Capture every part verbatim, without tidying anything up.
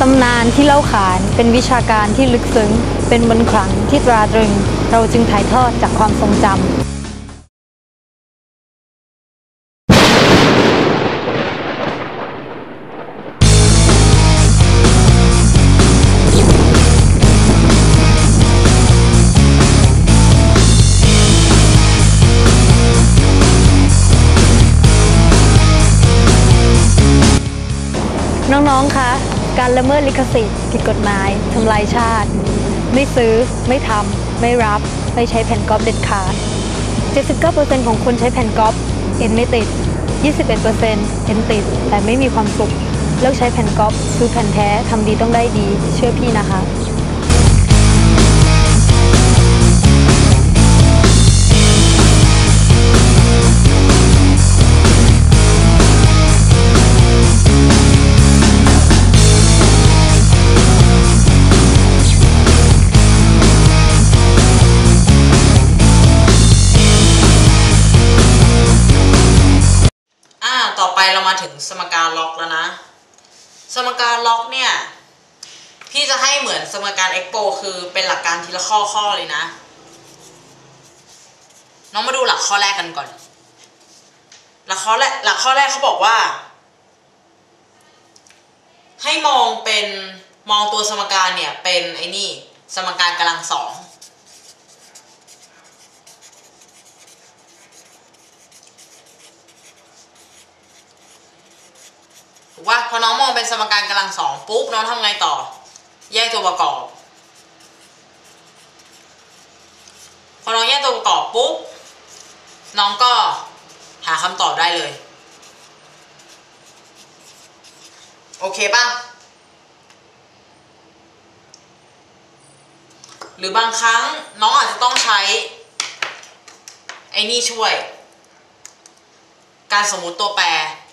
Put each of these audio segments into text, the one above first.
ตำนานที่เล่าขานเป็นวิชาการที่ลึกซึ้งเป็นมนต์ขลังที่ตราตรึงเราจึงถ่ายทอดจากความทรงจำน้องๆ คะ การละเมิดลิขสิทธิ์ผิดกฎหมายทำลายชาติไม่ซื้อไม่ทำไม่รับไม่ใช้แผ่นก๊อปเด็ดขาด เจ็ดสิบเก้าเปอร์เซ็นต์ ของคนใช้แผ่นก๊อปเอ็นไม่ติด ยี่สิบเอ็ดเปอร์เซ็นต์ เอ็นติดแต่ไม่มีความสุขเลิกใช้แผ่นก๊อปซื้อแผ่นแท้ทำดีต้องได้ดีเชื่อพี่นะคะต่อไปเรามาถึงสมการล็อกแล้วนะสมการล็อกเนี่ยพี่จะให้เหมือนสมการเอ็กโปคือเป็นหลักการทีละข้อข้อเลยนะน้องมาดูหลักข้อแรกกันก่อนหลักข้อแรกหลักข้อแรกเขาบอกว่าให้มองเป็นมองตัวสมการเนี่ยเป็นไอ้นี่สมการกำลังสองว่าพอน้องมองเป็นสมการกำลังสองปุ๊บน้องทำไงต่อแยกตัวประกอบพอน้องแยกตัวประกอบปุ๊บน้องก็หาคำตอบได้เลยโอเคป่ะหรือบางครั้งน้องอาจจะต้องใช้ไอ้นี่ช่วยการสมมุติตัวแปร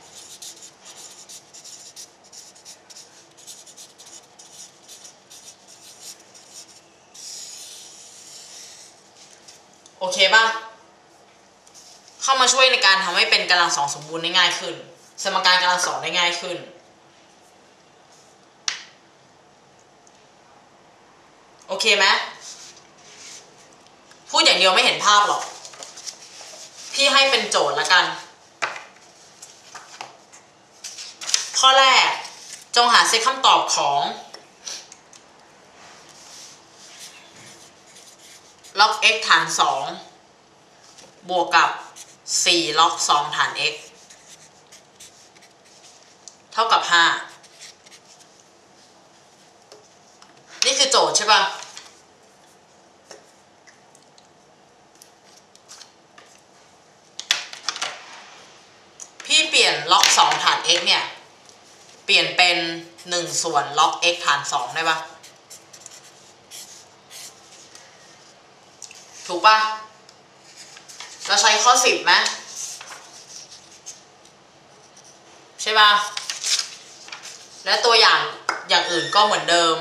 โอเคป่ะเข้ามาช่วยในการทำให้เป็นกำลังสองสมบูรณ์ได้ง่ายขึ้นสมการกำลังสองได้ง่ายขึ้นโอเคไหมพูดอย่างเดียวไม่เห็นภาพหรอกพี่ให้เป็นโจทย์ละกันข้อแรกจงหาเซตคำตอบของล็อก x ฐานสองบวกกับสี่ล็อกสองฐาน x เท่ากับห้านี่คือโจทย์ใช่ป่ะพี่เปลี่ยนล็อกสองฐาน x เนี่ยเปลี่ยนเป็นหนึ่งส่วนล็อก x ฐานสองได้ป่ะถูกป่ะเราใช้ข้อสิบไหมใช่ป่ะและตัวอย่างอย่างอื่นก็เหมือนเดิม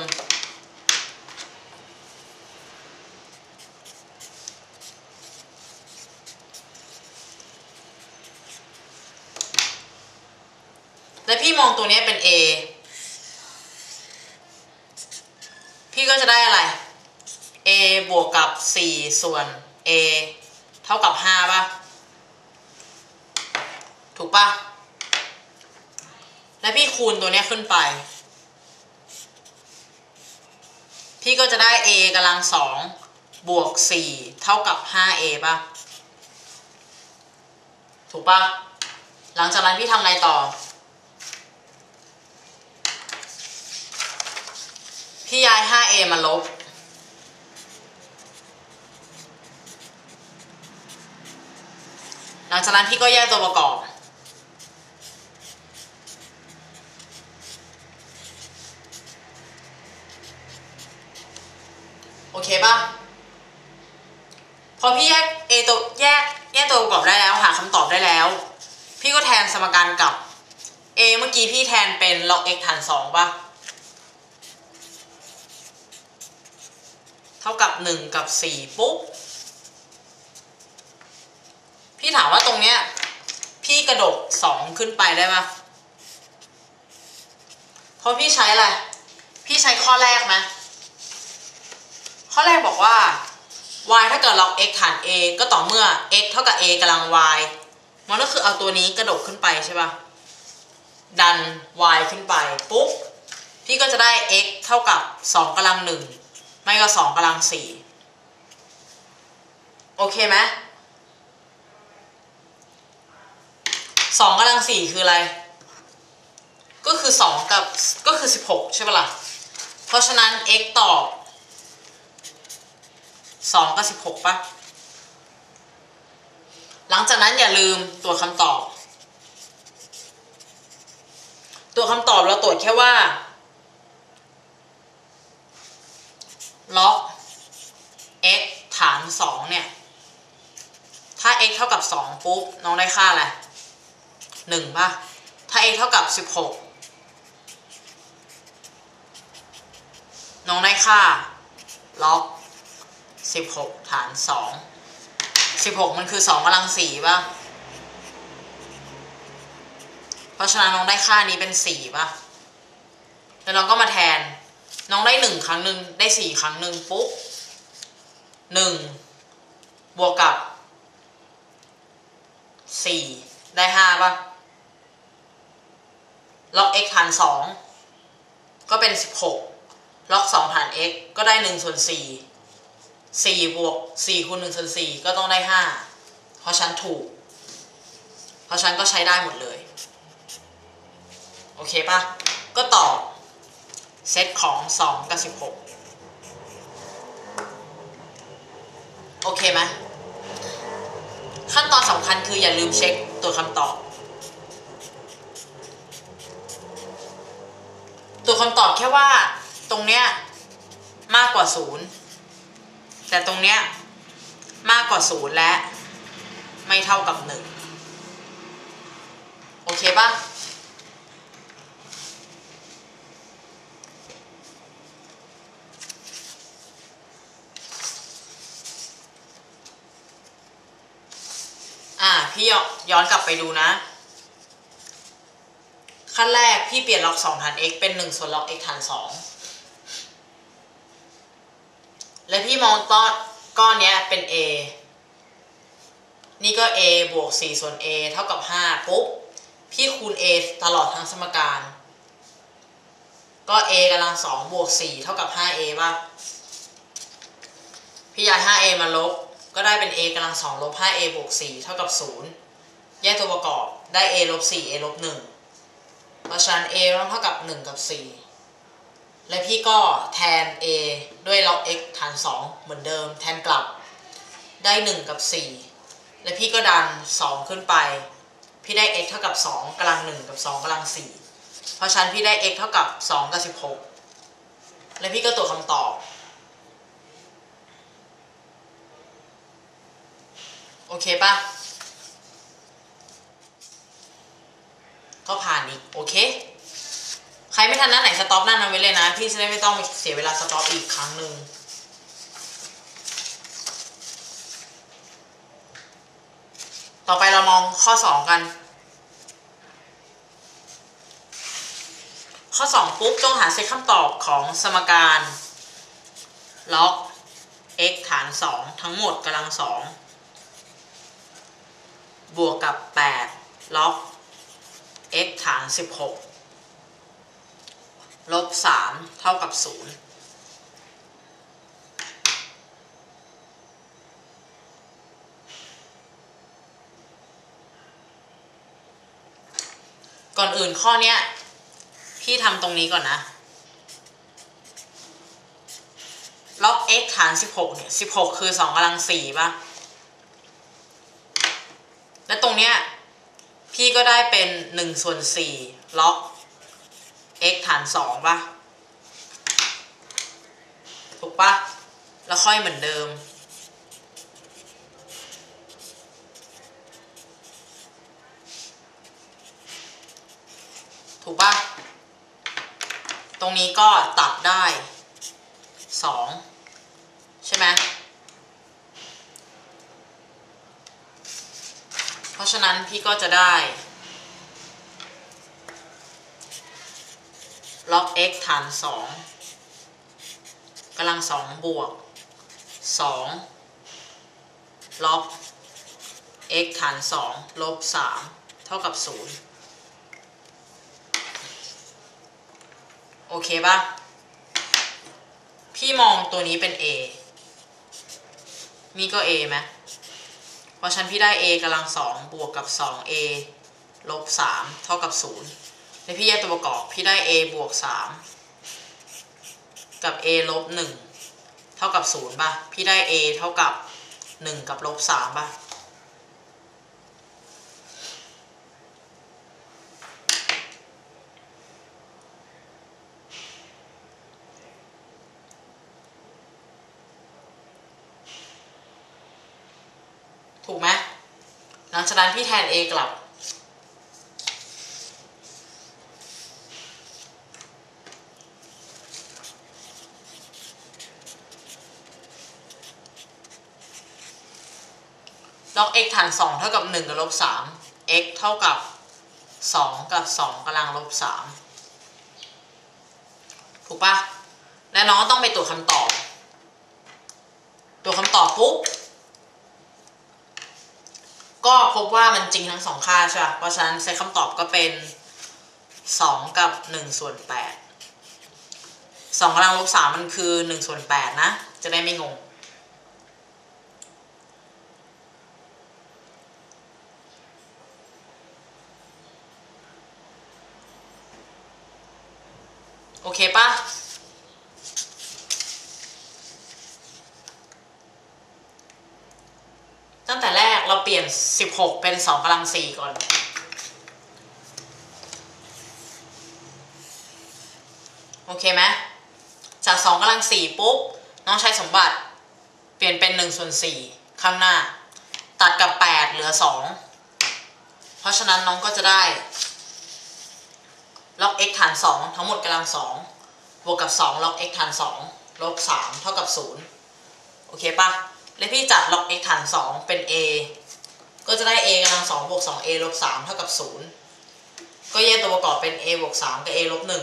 และพี่มองตัวนี้เป็น a พี่ก็จะได้อะไรa บวกกับสี่ส่วน a เท่ากับห้าป่ะถูกป่ะและพี่คูณตัวนี้ขึ้นไปพี่ก็จะได้ a กำลังสองบวกสี่เท่ากับ ห้าเอ ป่ะถูกป่ะหลังจากนั้นพี่ทำไงต่อพี่ย้าย ห้าเอ มาลบหลังจากนั้นพี่ก็แยกตัวประกอบโอเคป่ะพอพี่แยก a ตัวแยกแยกตัวประกอบได้แล้วหาคำตอบได้แล้วพี่ก็แทนสมการกับ a เมื่อกี้พี่แทนเป็น log x ฐานสองป่ะเท่ากับหนึ่งกับสี่ปุ๊บพี่ถามว่าตรงเนี้ยพี่กระดกสองขึ้นไปได้ปะเพราะพี่ใช้อะไรพี่ใช้ข้อแรกไหมข้อแรกบอกว่า y ถ้าเกิดล็อก x ฐาน a ก็ต่อเมื่อ x เท่ากับ a กำลัง y มันก็คือเอาตัวนี้กระโดดขึ้นไปใช่ปะดัน y ขึ้นไปปุ๊บพี่ก็จะได้ x เท่ากับสองกำลังหนึ่งไม่ก็สองกำลังสี่โอเคไหมสองกำลังสี่คืออะไรก็คือสองกับก็คือสิบหกใช่ปะล่ะเพราะฉะนั้น x ตอบสองกับสิบหกป่ะหลังจากนั้นอย่าลืมตัวคำตอบตัวคำตอบเราตรวจแค่ว่าล็อก x ฐานสองเนี่ยถ้า x เท่ากับสองปุ๊บน้องได้ค่าอะไรหนึ่งป่ะถ้า x เท่ากับสิบหกน้องได้ค่าล็อกสิบหกฐานสองสิบหกมันคือสองกำลังสี่ป่ะเพราะฉะนั้นน้องได้ค่านี้เป็นสี่ป่ะแล้วน้องก็มาแทนน้องได้หนึ่งครั้งหนึ่งได้สี่ครั้งหนึ่งปุ๊บหนึ่งบวกกับสี่ได้ห้าป่ะล็อก x ฐานสองก็เป็นสิบหกล็อกสองฐาน x ก็ได้หนึ่งส่วนสี่สี่บวกสี่คูณหนึ่งส่วนสี่ก็ต้องได้ห้าเพราะฉันถูกเพราะฉันก็ใช้ได้หมดเลยโอเคป่ะก็ตอบเซตของสองกับสิบหกโอเคไหมขั้นตอนสำคัญคืออย่าลืมเช็คตัวคำตอบตัวคำตอบแค่ว่าตรงเนี้ยมากกว่าศูนย์แต่ตรงเนี้ยมากกว่าศูนย์และไม่เท่ากับหนึ่งโอเคป่ะอ่าพี่ย้อนกลับไปดูนะขั้นแรกพี่เปลี่ยนล็อกสองฐาน x เป็นหนึ่งส่วนล็อก x ฐานสองและพี่มองต้นก้อนนี้เป็น a นี่ก็ a บวกสี่ส่วน a เท่ากับห้าปุ๊บพี่คูณ a ตลอดทั้งสมการก็ a กำลังสองบวกสี่เท่ากับ ห้าเอ ป่ะพี่ย้าย ห้าเอ มาลบก็ได้เป็น a กำลังสองลบ ห้าเอ บวกสี่เท่ากับศูนย์แยกตัวประกอบได้ a ลบสี่ a ลบหนึ่งเพราะฉะนั้น a ต้องเท่ากับหนึ่งกับสี่และพี่ก็แทน a ด้วยล็อก x ฐานสองเหมือนเดิมแทนกลับได้หนึ่งกับสี่และพี่ก็ดันสองขึ้นไปพี่ได้ x เท่ากับสองกำลังหนึ่งกับสองกำลังสี่เพราะฉะนั้นพี่ได้ x เท่ากับสองกับสิบหกและพี่ก็ตรวจคำตอบโอเคป่ะก็ผ่านอีกโอเคใครไม่ทันหน้าไหนสต็อปหน้านั้นไว้เลยนะพี่จะได้ไม่ต้องเสียเวลาสต็อปอีกครั้งหนึ่งต่อไปเรามองข้อสองกันข้อสองปุ๊บต้องหาเซตคำตอบของสมการล็อก x ฐานสองทั้งหมดกำลังสองบวกกับแปดล็อก x ฐานสิบหกลบสามเท่ากับศูนย์ก่อนอื่นข้อเนี้ยพี่ทำตรงนี้ก่อนนะล็อก x ฐานสิบหกเนี่ยสิบหกคือสองกำลังสี่ป่ะและตรงเนี้ยพี่ก็ได้เป็นหนึ่งส่วนสี่ล็อก x ฐานสองป่ะถูกป่ะแล้วค่อยเหมือนเดิมถูกป่ะตรงนี้ก็ตัดได้สองใช่ไหมเพราะฉะนั้นพี่ก็จะได้ล็อก x ฐานสองกำลังสองบวกสองล็อก x ฐานสองลบสามเท่ากับศูนย์โอเคป่ะพี่มองตัวนี้เป็น a นี่ก็ a ไหมเพราะฉะนั้นพี่ได้ a กำลังสองบวกกับ สอง a ลบสามเท่ากับศูนย์ในพี่แยกตัวประกอบพี่ได้ a บวกสามกับ a ลบหนึ่งเท่ากับศูนย์ป่ะพี่ได้ a เท่ากับหนึ่งกับลบสามป่ะถูกไหมหลังจากนั้นพี่แทน a กลับล็อก x ฐานสองเท่ากับหนึ่งกับลบสาม x เท่ากับสองกับสองกำลังลบสามถูกปะและน้องต้องไปตรวจคำตอบตรวจคำตอบปุ๊บก็พบว่ามันจริงทั้งสองค่าใช่ป่ะเพราะฉะนั้นเซตคำตอบก็เป็นสองกับหนึ่งส่วนแปด สองกำลังลบสามมันคือหนึ่งส่วนแปดนะจะได้ไม่งงโอเคป่ะตั้งแต่แรกเราเปลี่ยนสิบหกเป็นสองกำลังสี่ก่อนโอเคไหมจากสองกำลังสี่ปุ๊บน้องใช้สมบัติเปลี่ยนเป็นหนึ่งส่วนสี่ข้างหน้าตัดกับแปดเหลือสองเพราะฉะนั้นน้องก็จะได้ล็อก x ฐานสองทั้งหมดกำลังสองบวกกับสองล็อก x ฐานสองลบสามเท่ากับศูนย์โอเคปะและพี่จัดล็อก x ฐานสองเป็น a ก็จะได้ a กำลังสองบวกสอง a ลบสามเท่ากับศูนย์ก็แยกตัวประกอบเป็น a บวกสามกับ a ลบหนึ่ง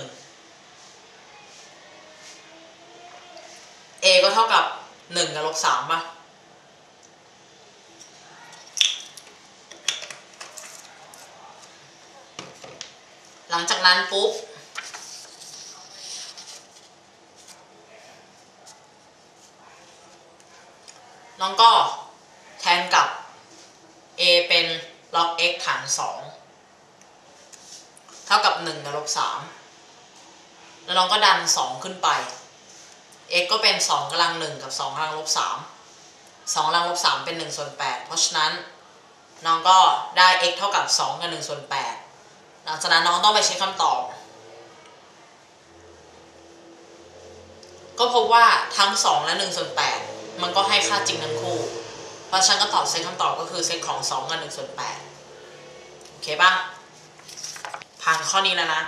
a ก็เท่ากับหนึ่งกับลบสามป่ะหลังจากนั้นปุ๊บน้องก็แทนกับ a เป็นล็อก x ฐานสองเท่ากับหนึ่งกับลบสามแล้วน้องก็ดันสองขึ้นไป x ก็เป็นสองกำลังหนึ่งกับสองกำลังลบสาม สองกำลังลบสามเป็นหนึ่งส่วนแปดเพราะฉะนั้นน้องก็ได้ x เท่ากับสองกับหนึ่งส่วนแปดหลังจากนั้นน้องต้องไปเช็คคำตอบก็พบว่าทั้งสองและหนึ่งส่วนแปดมันก็ให้ค่าจริงทั้งคู่เพราะฉะนั้นก็ตอบเซตคำตอบก็คือเซตของสองกับหนึ่งส่วนแปดโอเคป่ะผ่านข้อนี้แล้วนะ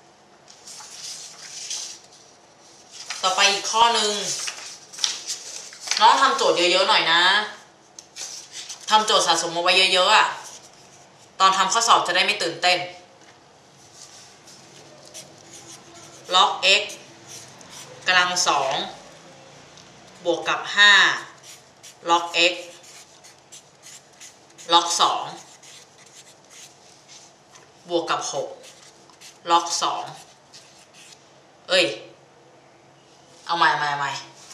ต่อไปอีกข้อหนึ่งน้องทำโจทย์เยอะๆหน่อยนะทำโจทย์สะสมมาไว้เยอะๆอ่ะตอนทำข้อสอบจะได้ไม่ตื่นเต้นล็อก x กำลังสองบวกกับห้าล็อก x ล็อกสองบวกกับหกล็อกสองเอ้ยเอาใหม่ใหม่ใหม่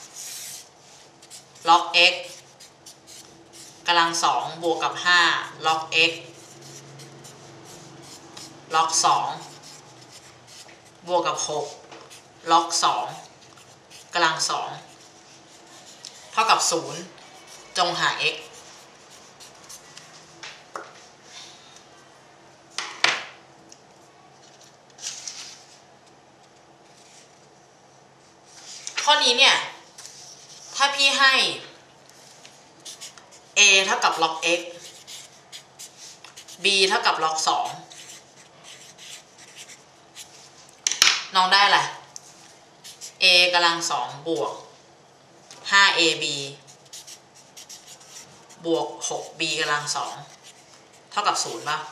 ล็อก x กำลังสองบวกกับห้าล็อก x ล็อกสองบวกกับหกล็อกสองกำลังสองเท่ากับศูนย์จงหา x ข้อนี้เนี่ยถ้าพี่ให้ a เท่ากับล็อก x b เท่ากับล็อกสองน้องได้อะไร a กำลังสองบวก ห้า เอ บี บวก หก b กำลังสองเท่ากับศูนย์ป่ะ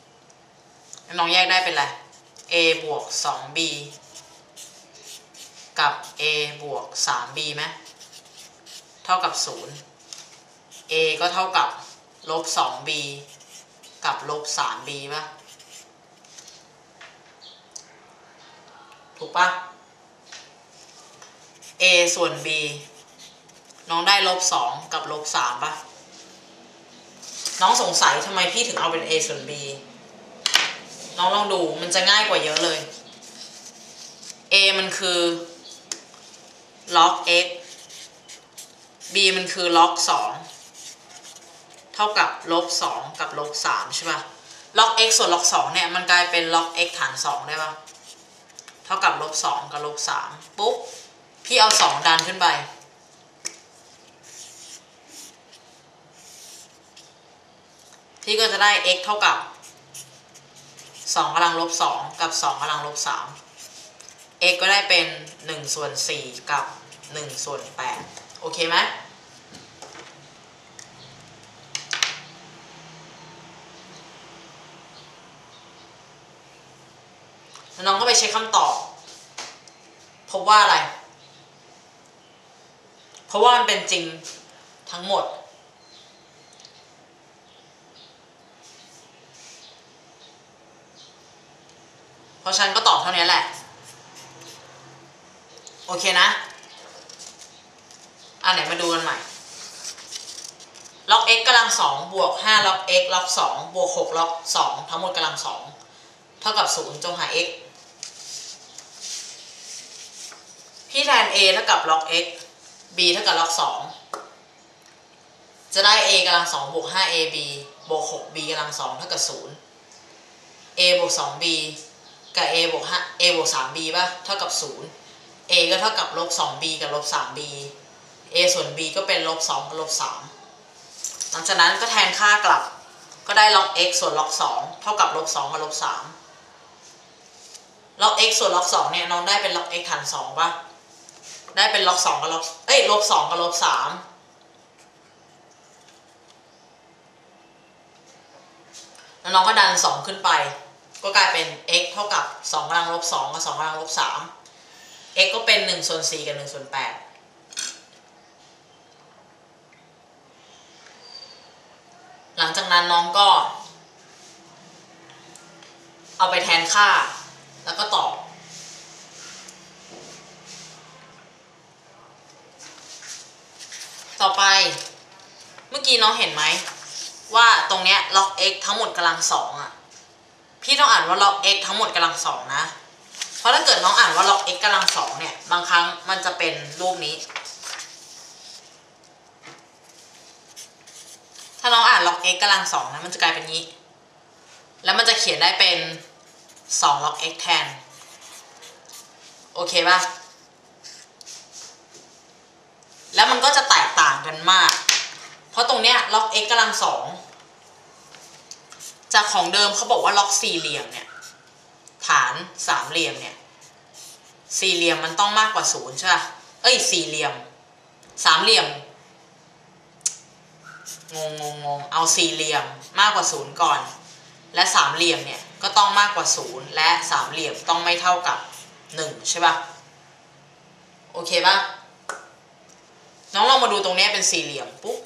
น้องแยกได้เป็นอะไร a บวก สอง b กับ a บวก สาม b ไหมเท่ากับศูนย์ a ก็เท่ากับลบ สอง b กับลบ สาม b ป่ะถูกป่ะ a ส่วน b น้องได้ลบ สอง กับลบ สาม ป่ะน้องสงสัยทำไมพี่ถึงเอาเป็น a ส่วน b น้องลองดูมันจะง่ายกว่าเยอะเลย a มันคือ log x b มันคือ log สองเท่ากับลบ สอง กับลบ สามใช่ป่ะ log x ส่วน log สองเนี่ยมันกลายเป็น log x ฐานสองได้ป่ะเท่ากับลบ สอง กับลบ สามปุ๊บพี่เอาสองดันขึ้นไปพี่ก็จะได้ x เท่ากับสองกำลังลบ สอง กับสองกำลังลบ สาม x ก็ได้เป็นหนึ่งส่วนสี่กับหนึ่งส่วนแปดโอเคไหมแล้วน้องก็ไปเช็คคำตอบพบว่าอะไรเพราะว่ามันเป็นจริงทั้งหมดเพราะฉะนั้นก็ตอบเท่านี้แหละโอเคนะอ่ะไหนมาดูกันใหม่ log x กำลังสองบวกห้า log x log สองบวกหก log สองทั้งหมดกำลังสองเท่ากับศูนย์จงหา x พี่แทน a เท่ากับ log x b เท่ากับ log สองจะได้ a กำลังสองบวก ห้า ab บวก หก b กำลังสองเท่ากับศูนย์ a บวก สอง b กับ a บวก ห้า a บวก สาม b ป่ะเท่ากับศูนย์ a ก็เท่ากับลบ สอง b กับลบ สาม b a ส่วน b ก็เป็นลบ สองกับลบ สามหลังจากนั้นก็แทนค่ากลับก็ได้ log x ส่วน log สองเท่ากับลบ สองกับลบ สาม log x ส่วน log สองเนี่ยน้องได้เป็น log x ฐานสองป่ะได้เป็น log สองกับ log เอ้ยลบ สองกับลบ สามแล้วน้องก็ดันสองขึ้นไปก็กลายเป็น x เท่ากับสองกำลังลบ สองกับสองกำลังลบ สาม x ก็เป็นหนึ่งส่วนสี่กับหนึ่งส่วนแปดหลังจากนั้นน้องก็เอาไปแทนค่าแล้วก็ตอบต่อไปเมื่อกี้น้องเห็นไหมว่าตรงเนี้ย log x ทั้งหมดกำลังสองอ่ะพี่ต้องอ่านว่า log x ทั้งหมดกำลังสองนะเพราะถ้าเกิดน้องอ่านว่า log x กำลังสองเนี่ยบางครั้งมันจะเป็นรูปนี้ถ้าน้องอ่าน log x กำลังสองนะมันจะกลายเป็นนี้แล้วมันจะเขียนได้เป็นสอง log x แทนโอเคป่ะแล้วมันก็จะแตกต่างกันมากเพราะตรงเนี้ย log x กำลังสองจากของเดิมเขาบอกว่า log สี่เหลี่ยมเนี่ยฐานสามเหลี่ยมเนี่ยสี่เหลี่ยมมันต้องมากกว่าศูนย์ใช่ป่ะเอ้ยสี่เหลี่ยมสามเหลี่ยมงงงงงเอาสี่เหลี่ยมมากกว่าศูนย์ก่อนและสามเหลี่ยมเนี่ยก็ต้องมากกว่าศูนย์และสามเหลี่ยมต้องไม่เท่ากับหนึ่งใช่ป่ะโอเคป่ะน้องลองมาดูตรงนี้เป็นสี่เหลี่ยมปุ๊บ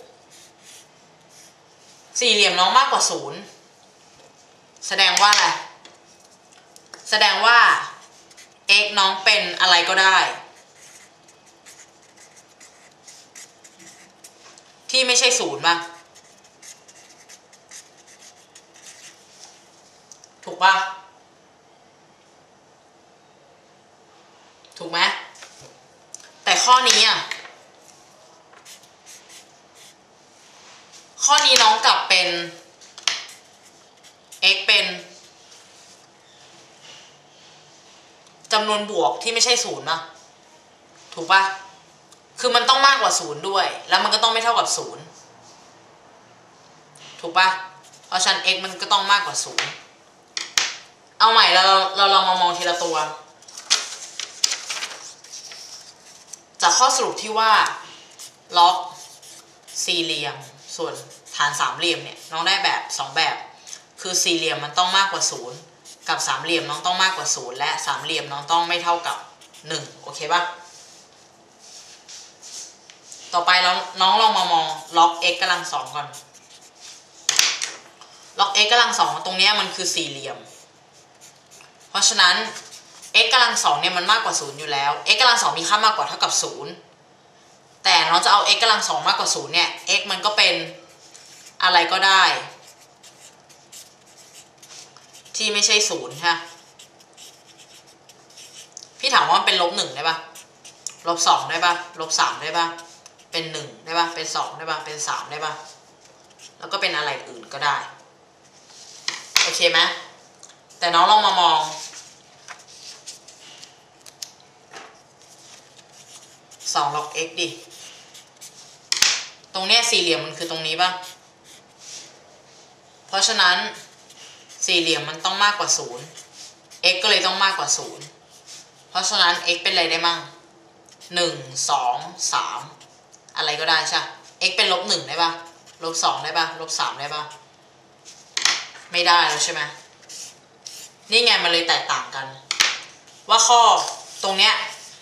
สี่เหลี่ยมน้องมากกว่าศูนย์แสดงว่าอะไรแสดงว่า x น้องเป็นอะไรก็ได้ที่ไม่ใช่ศูนย์ป่ะถูกป่ะถูกไหมแต่ข้อนี้อ่ะข้อนี้น้องกลับเป็น x เป็นจำนวนบวกที่ไม่ใช่ศูนย์ป่ะถูกป่ะคือมันต้องมากกว่าศูนย์ด้วยแล้วมันก็ต้องไม่เท่ากับศูนย์ถูกป่ะเพราะฉะนั้น x มันก็ต้องมากกว่าศูนย์เอาใหม่เราเราลองมามองทีละตัวจากข้อสรุปที่ว่า log สี่เหลี่ยมส่วนฐานสามเหลี่ยมเนี่ยน้องได้แบบสองแบบคือสี่เหลี่ยมมันต้องมากกว่าศูนย์กับสามเหลี่ยมน้องต้องมากกว่าศูนย์และสามเหลี่ยมน้องต้องไม่เท่ากับหนึ่งโอเคป่ะต่อไปแล้วน้องลองมามองล็อก x กำลังสองก่อนล็อก x กำลังสองตรงนี้มันคือสี่เหลี่ยมเพราะฉะนั้น x กำลังสองเนี่ยมันมากกว่าศูนย์อยู่แล้ว x กำลังสองมีค่ามากกว่าเท่ากับศูนย์แต่เราจะเอา x กำลังสองมากกว่าศูนย์เนี่ย x มันก็เป็นอะไรก็ได้ที่ไม่ใช่ศูนย์ใช่พี่ถามว่ามันเป็นลบหนึ่งได้ปะลบสองได้ปะลบสามได้ปะเป็นหนึ่งได้ปะเป็นสองได้ปะเป็นสามได้ปะแล้วก็เป็นอะไรอื่นก็ได้โอเคไหมแต่น้องลองมามองสองล็อก x ดิตรงเนี้ยสี่เหลี่ยมมันคือตรงนี้ปะเพราะฉะนั้นสี่เหลี่ยมมันต้องมากกว่าศูนย์ x ก็เลยต้องมากกว่าศูนย์เพราะฉะนั้น x เป็นอะไรได้มั่งหนึ่ง สอง สามอะไรก็ได้ใช่ x เป็นลบหนึ่งได้ปะลบสองได้ปะลบสามได้ปะไม่ได้แล้วใช่ไหมนี่ไงมันเลยแตกต่างกันว่าข้อตรงเนี้ย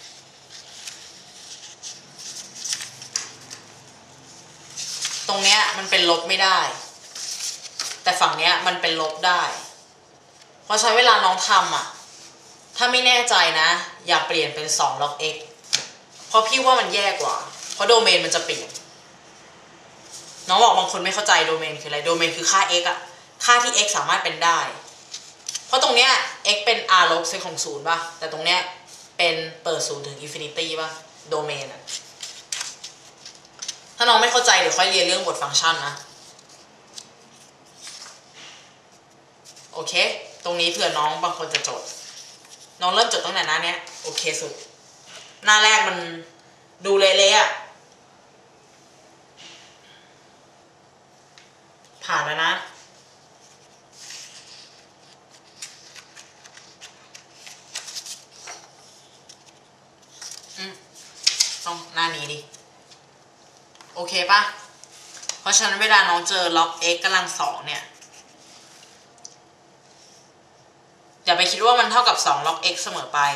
ตรงเนี้ยมันเป็นลบไม่ได้แต่ฝั่งเนี้ยมันเป็นลบได้เพราะใช้เวลาน้องทำอ่ะถ้าไม่แน่ใจนะอย่าเปลี่ยนเป็นสองล็อก x เพราะพี่ว่ามันแย่กว่าเพราะโดเมนมันจะเปลี่ยนน้องบอกบางคนไม่เข้าใจโดเมนคืออะไรโดเมนคือค่า x อ่ะค่าที่ x สามารถเป็นได้เพราะตรงเนี้ย x เป็น r ลบเซกของศูนย์ป่ะแต่ตรงเนี้ยเป็นเปิดศูนย์ถึงอินฟินิตี้ป่ะโดเมนอ่ะถ้าน้องไม่เข้าใจเดี๋ยวค่อยเรียนเรื่องบทฟังก์ชันนะโอเคตรงนี้เผื่อน้องบางคนจะจดน้องเริ่มจดตั้งแต่หน้าเนี้ยโอเคสุดหน้าแรกมันดูเละๆอ่ะผ่านแล้วนะอืมต้องหน้านี้ดิโอเคปะเพราะฉะนั้นเวลาน้องเจอล็อก x กำลังสองเนี่ยอย่าไปคิดว่ามันเท่ากับสองล็อก x เสมอไป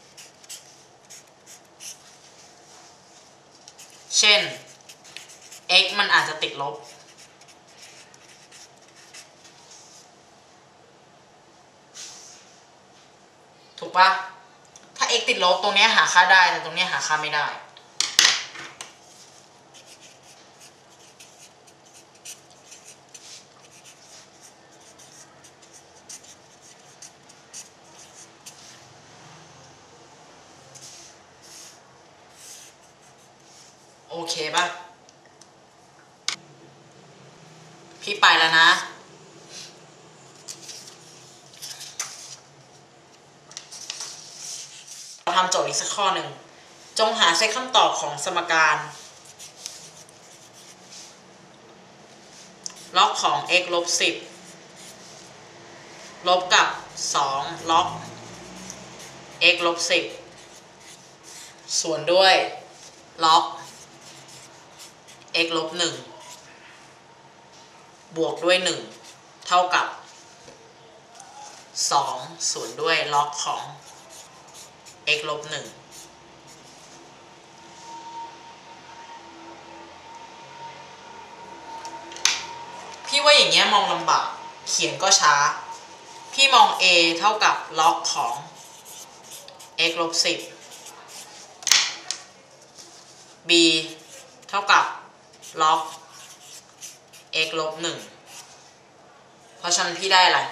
เช่น x มันอาจจะติดลบถูกปะถ้า x ติดลบตรงนี้หาค่าได้แต่ตรงนี้หาค่าไม่ได้โอเคป่ะพี่ไปแล้วนะเราทำโจทย์อีกสักข้อหนึ่งจงหาเซตคำตอบของสมการล็อกของ x ลบสิบลบกับสองล็อก x ลบสิบส่วนด้วยล็อก x ลบหนึ่งบวกด้วยหนึ่งเท่ากับสองส่วนด้วยล็อกของ x ลบหนึ่งพี่ว่าอย่างเงี้ยมองลำบากเขียนก็ช้าพี่มอง a เท่ากับล็อกของ x ลบสิบ b เท่ากับล็อก x ลบหนึ่งเพราะฉะนั้นพี่ได้อะไร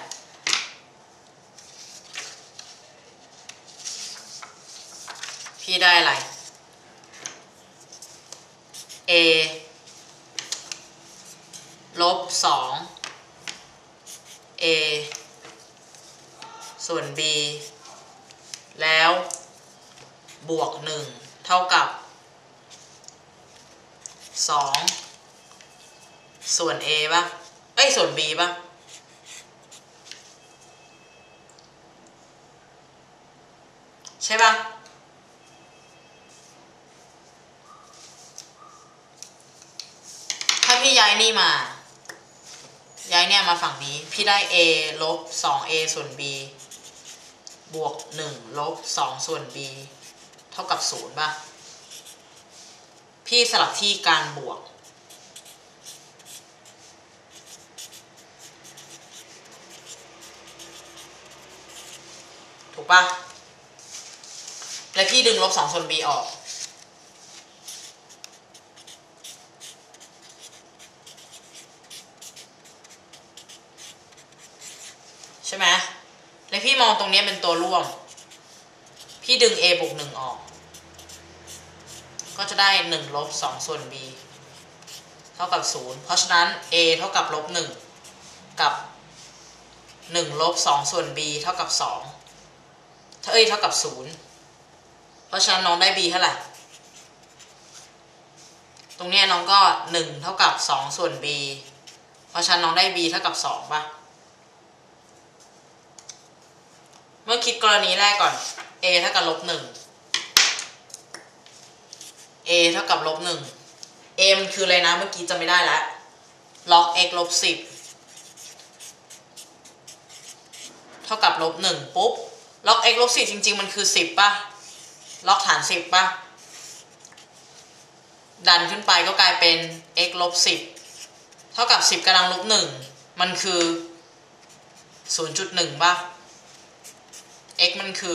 พี่ได้อะไร a ลบสอง a ส่วน b แล้วบวกหนึ่งเท่ากับสองส่วน a ป่ะเอ้ยส่วน b ป่ะใช่ป่ะถ้าพี่ย้ายนี่มาย้ายเนี่ยมาฝั่งนี้พี่ได้ a ลบ สอง a ส่วน b บวกหนึ่งลบสองส่วน b เท่ากับศูนย์ป่ะพพี่สลับที่การบวกถูกปะและพี่ดึงลบสองส่วน b ออกใช่ไหมและพี่มองตรงนี้เป็นตัวร่วมพี่ดึง a บวกหนึ่งออกก็จะได้หนึ่งลบสองส่วน b เท่ากับศูนย์เพราะฉะนั้น a เท่ากับลบหนึ่งกับหนึ่งลบสองส่วน b เท่ากับสองถ้าเอ้ยเท่ากับศูนย์เพราะฉะนั้นน้องได้ b เท่าไหร่ตรงนี้น้องก็หนึ่งเท่ากับสองส่วน b เพราะฉะนั้นน้องได้ b เท่ากับสองป่ะเมื่อคิดกรณีแรกก่อน a เท่ากับลบหนึ่ง a เท่ากับลบหนึ่ง a มันคืออะไรนะเมื่อกี้จำไม่ได้แล้ว log x ลบสิบเท่ากับลบหนึ่งปุ๊บ log x ลบสิบจริงๆมันคือสิบป่ะ log ฐานสิบป่ะดันขึ้นไปก็กลายเป็น x ลบสิบเท่ากับสิบกำลังลบหนึ่งมันคือ ศูนย์จุดหนึ่ง ป่ะ x มันคือ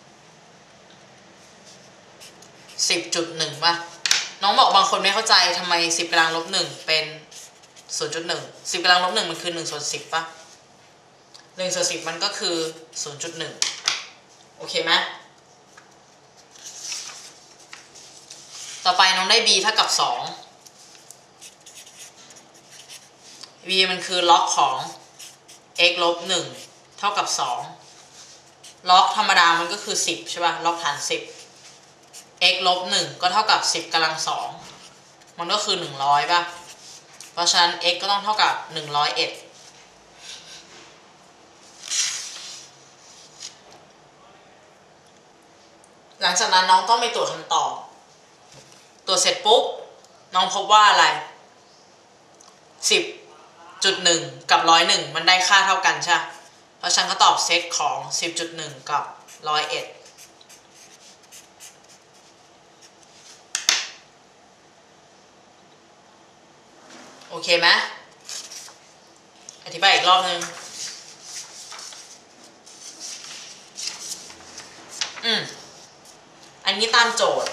สิบจุดหนึ่ง ป่ะน้องบอกบางคนไม่เข้าใจทำไมสิบกำลังลบหนึ่งเป็น ศูนย์จุดหนึ่ง สิบกำลังลบหนึ่งมันคือหนึ่งส่วนสิบป่ะหนึ่งส่วนสิบมันก็คือ ศูนย์จุดหนึ่ง โอเคไหมต่อไปน้องได้ b เท่ากับสอง b มันคือล็อกของ x ลบหนึ่งเท่ากับสองล็อกธรรมดามันก็คือสิบใช่ป่ะล็อกฐานสิบ x ลบหนึ่งก็เท่ากับสิบกำลังสองมันก็คือหนึ่งร้อยป่ะเพราะฉะนั้น x ก็ต้องเท่ากับหนึ่งร้อยเอ็ดหลังจากนั้นน้องต้องไปตรวจคำตอบตรวจเสร็จปุ๊บน้องพบว่าอะไร สิบจุดหนึ่ง กับ หนึ่งร้อยเอ็ด มันได้ค่าเท่ากันใช่เพราะฉันก็ตอบเซตของ สิบจุดหนึ่ง กับ หนึ่งร้อยเอ็ดโอเคไหมอธิบายอีกรอบนึงอืมอันนี้ตามโจทย์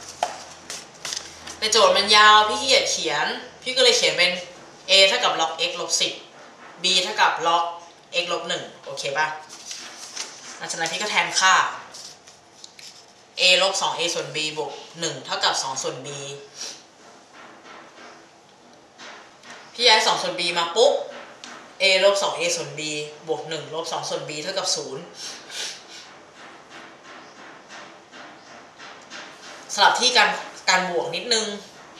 แต่โจทย์มันยาวพี่ขี้เกียจเขียนพี่ก็เลยเขียนเป็น a เท่ากับ log x ลบสิบ b เท่ากับ log x ลบหนึ่งโอเคป่ะหลังจากนั้นพี่ก็แทนค่า a ลบ สอง a ส่วน b บวกหนึ่งเท่ากับสองส่วน b พี่ย้ายสองส่วน b มาปุ๊บ a ลบ สอง a ส่วน b บวกหนึ่งลบสองส่วน b เท่ากับศูนย์สลับที่การการบวกนิดนึง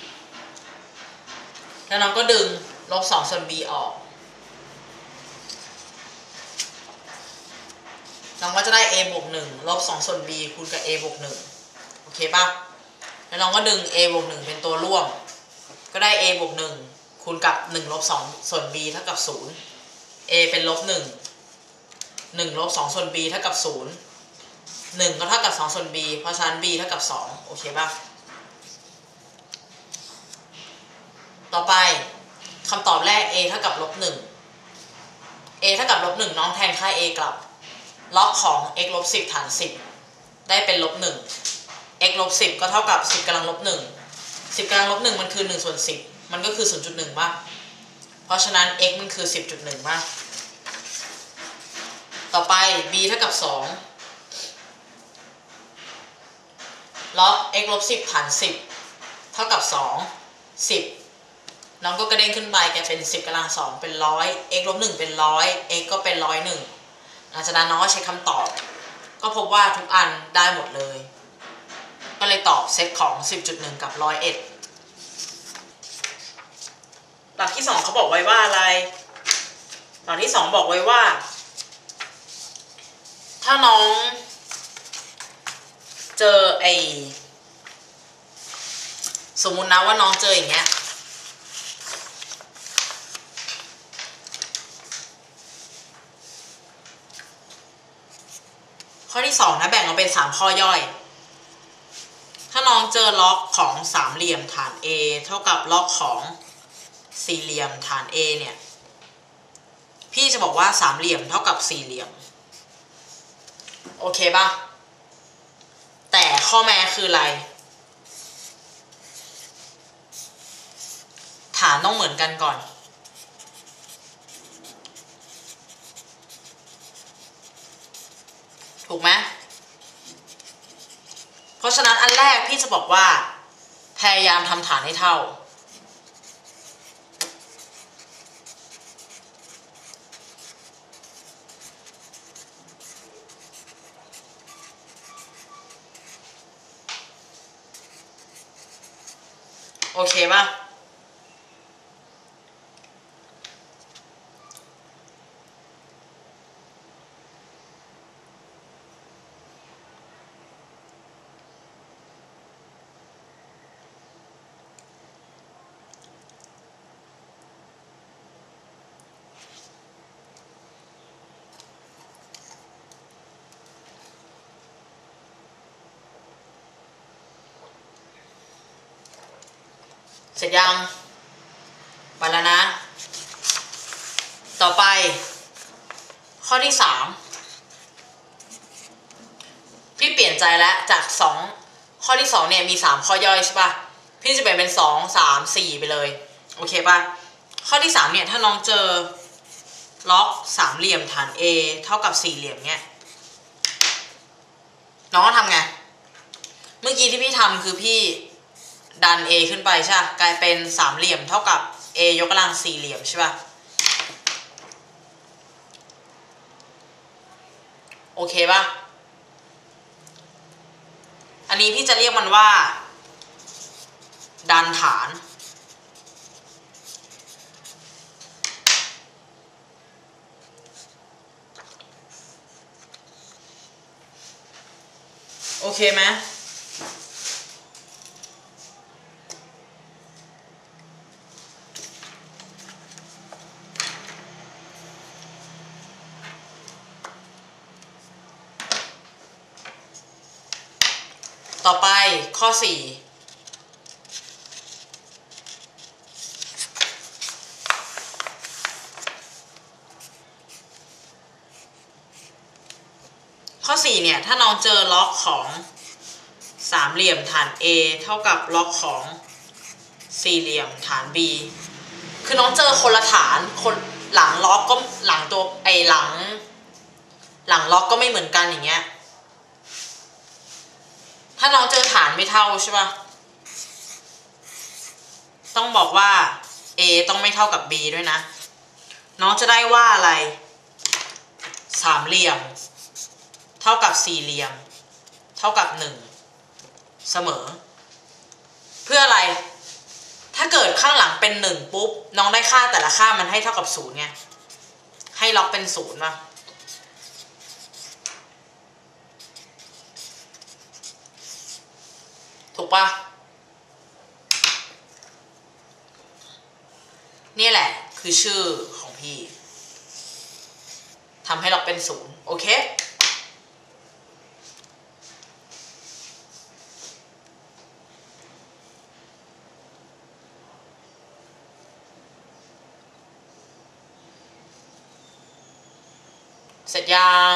แล้วน้องก็ดึงลบสองส่วน b ออกน้องก็จะได้ a บวกหนึ่งลบสองส่วน b คูณกับ a บวกหนึ่งโอเคป่ะแล้วน้องก็ดึง a บวกหนึ่งเป็นตัวร่วมก็ได้ a บวกหนึ่งคูณกับหนึ่งลบสองส่วน b เท่ากับศูนย์ a เป็นลบหนึ่ง หนึ่งลบสองส่วน b เท่ากับศูนย์ หนึ่งก็เท่ากับสองส่วน b เพราะฉะนั้น b เท่ากับสองโอเคป่ะต่อไปคำตอบแรก a เท่ากับลบหนึ่ง a เท่ากับลบหนึ่งน้องแทนค่า a กลับล็อกของ x ลบสิบฐานสิบได้เป็นลบหนึ่ง x ลบสิบก็เท่ากับสิบกำลังลบหนึ่ง สิบกำลังลบหนึ่งมันคือหนึ่งส่วนสิบมันก็คือ ศูนย์จุดหนึ่ง ป่ะเพราะฉะนั้น x มันคือ สิบจุดหนึ่ง ป่ะต่อไป b เท่ากับสองล็อก x ลบสิบฐานสิบเท่ากับสอง สิบน้องก็กระเด้งขึ้นไปแกเป็นสิบกำลังสองเป็นหนึ่งร้อย x ลบหนึ่งเป็นหนึ่งร้อย x ก็เป็นหนึ่งร้อยเอ็ดหลังจากนั้นน้องก็ใช้คำตอบก็พบว่าทุกอันได้หมดเลยก็เลยตอบเซตของ สิบจุดหนึ่ง กับ หนึ่งร้อยเอ็ดหลักที่สองเขาบอกไว้ว่าอะไรหลักที่สองบอกไว้ว่าถ้าน้องเจอไอสมมุตินะว่าน้องเจออย่างเงี้ยข้อที่สองนะแบ่งออกเป็นสามข้อย่อยถ้าน้ององเจอล็อกของสามเหลี่ยมฐาน A เท่ากับล็อกของสี่เหลี่ยมฐาน A เนี่ยพี่จะบอกว่าสามเหลี่ยมเท่ากับสี่เหลี่ยมโอเคป่ะแต่ข้อแม้คืออะไรฐานต้องเหมือนกันก่อนถูกไหมเพราะฉะนั้นอันแรกพี่จะบอกว่าพยายามทำฐานให้เท่าโอเคป่ะเสร็จยังไปแล้วนะต่อไปข้อที่สามพี่เปลี่ยนใจแล้วจากสองข้อที่สองเนี่ยมีสามข้อย่อยใช่ป่ะพี่จะเปลี่ยนเป็นสอง สาม สี่ไปเลยโอเคป่ะข้อที่สามเนี่ยถ้าน้องเจอล็อกสามเหลี่ยมฐาน A เท่ากับสี่เหลี่ยมเนี่ยน้องก็ทำไงเมื่อกี้ที่พี่ทำคือพี่ดัน A ขึ้นไปใช่ป่ะกลายเป็นสามเหลี่ยมเท่ากับ A ยกกำลังสี่เหลี่ยมใช่ป่ะโอเคป่ะอันนี้พี่จะเรียกมันว่าดันฐานโอเคไหมต่อไปข้อสี่ข้อสี่เนี่ยถ้าน้องเจอล็อกของสามเหลี่ยมฐาน A เท่ากับล็อกของสี่เหลี่ยมฐาน B คือน้องเจอคนละฐานคนหลังล็อกก็หลังตัวไอหลังหลังล็อกก็ไม่เหมือนกันอย่างเงี้ยถ้าน้องเจอฐานไม่เท่าใช่ป่ะต้องบอกว่า A ต้องไม่เท่ากับ B ด้วยนะน้องจะได้ว่าอะไรสามเหลี่ยมเท่ากับสี่เหลี่ยมเท่ากับหนึ่งเสมอเพื่ออะไรถ้าเกิดข้างหลังเป็นหนึ่งปุ๊บน้องได้ค่าแต่ละค่ามันให้เท่ากับศูนย์ไงให้ล็อกเป็นศูนย์ป่ะถูกป่ะนี่แหละคือชื่อของพี่ทำให้ล็อกเป็นศูนย์โอเคเสร็จยัง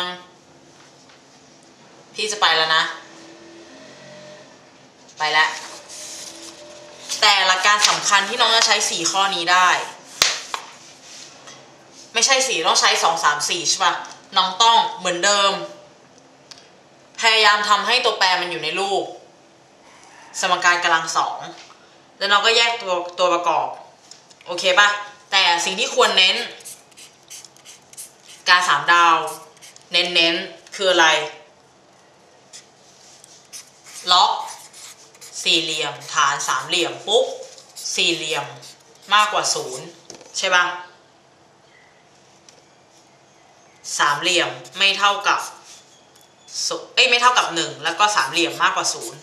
พี่จะไปแล้วนะไปแล้วแต่หลักการสำคัญที่น้องจะใช้สี่ข้อนี้ได้ไม่ใช่สี่ต้องใช้สอง สาม สี่ใช่ป่ะน้องต้องเหมือนเดิมพยายามทำให้ตัวแปรมันอยู่ในรูปสมการกำลังสองแล้วน้องก็แยกตัวตัวประกอบโอเคป่ะแต่สิ่งที่ควรเน้นการสามดาวเน้นๆคืออะไรล็อกสี่เหลี่ยมฐานสามเหลี่ยมปุ๊บสี่เหลี่ยมมากกว่าศูนย์ใช่ป่ะสามเหลี่ยมไม่เท่ากับเอ้ยไม่เท่ากับหนึ่งแล้วก็สามเหลี่ยมมากกว่าศูนย์